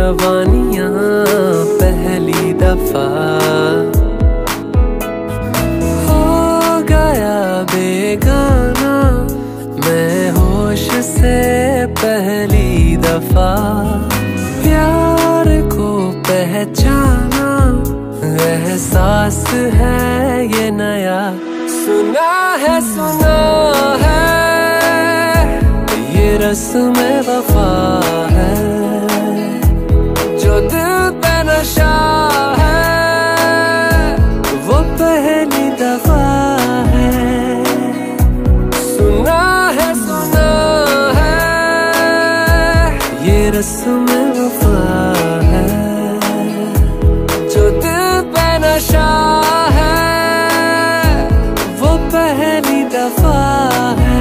जवानियां पहली दफा हो गया बेगाना मैं होश से पहली दफा। प्यार को पहचाना एहसास है ये नया। सुना है ये रस्म वफा है जो दिल पे नशा है वो पहली दफा है। सुना है ये रस्म वफा है जो दिल पे नशा है वो पहली दफा है।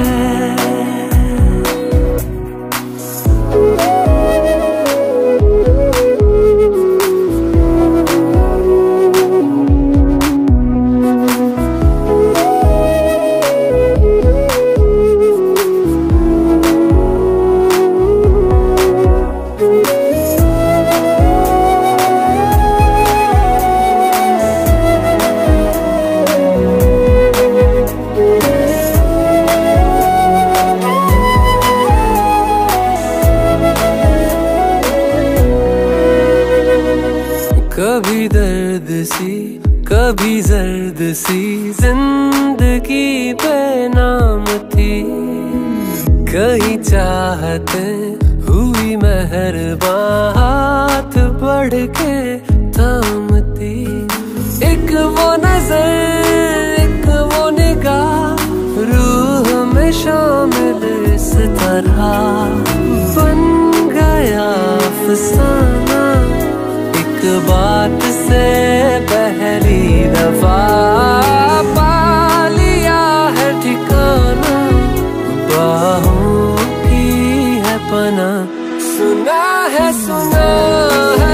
कभी दर्द सी कभी जर्द सी जिंदगी बेनाम थी। कहीं चाहते हुई मेहरबान हाथ बढ़ के थामती। एक वो नजर एक वो निगाह रूह में शामिल इस तरह बन गया अफसाना। एक बात से पहली दफा पा लिया है ठिकाना बाहों की है पना। सुना है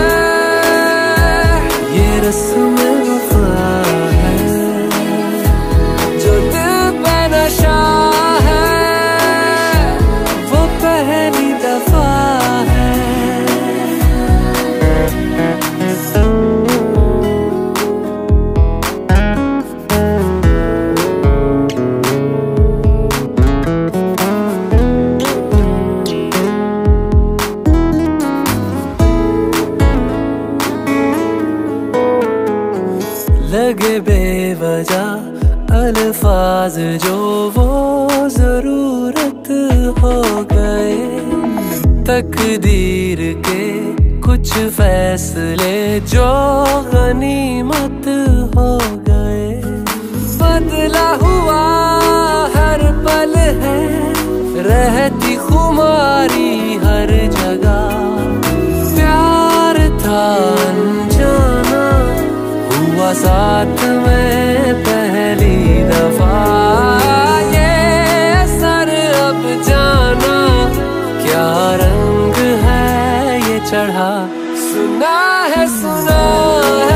ये रस्म वफा है जो दिल पे नशा है वो पहली दफा है। लगे बेवजह अल्फाज जो वो जरूरत हो गए। तकदीर के कुछ फैसले जो गनीमत हो गए। बदला हुआ हर पल है रहती खुमारी हर जगह। प्यार था अनजाना हुआ साथ में पहली दफा। ये असर अब जाना क्या रंग है ये चढ़ा। सुना है